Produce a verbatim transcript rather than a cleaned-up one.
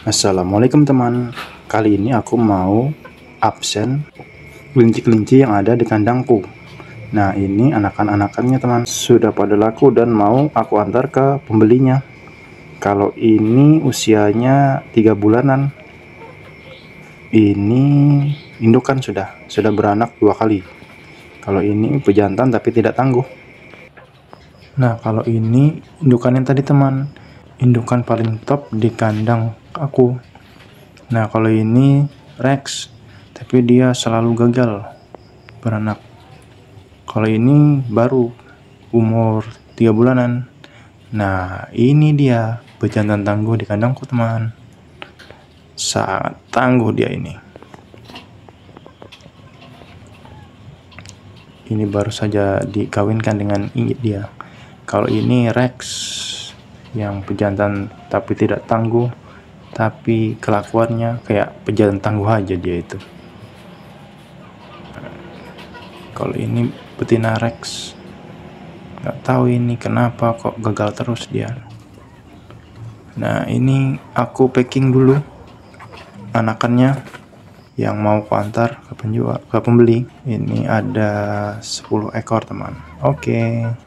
Assalamualaikum teman. Kali ini aku mau absen kelinci-kelinci yang ada di kandangku. Nah, ini anakan-anakannya teman, sudah pada laku dan mau aku antar ke pembelinya. Kalau ini usianya tiga bulanan. Ini indukan sudah sudah beranak dua kali. Kalau ini pejantan tapi tidak tangguh. Nah, kalau ini indukan yang tadi teman, indukan paling top di kandang aku. Nah, kalau ini Rex, tapi dia selalu gagal beranak. Kalau ini baru umur tiga bulanan. Nah, ini dia pejantan tangguh di kandangku teman, sangat tangguh dia ini. Ini baru saja dikawinkan dengan ingit dia. Kalau ini Rex yang pejantan tapi tidak tangguh, tapi kelakuannya kayak pejantan tangguh aja dia itu. Kalau ini betina Rex, nggak tahu ini kenapa kok gagal terus dia. Nah, ini aku packing dulu anakannya yang mau ku antar ke penjual, ke pembeli. Ini ada sepuluh ekor teman. Oke.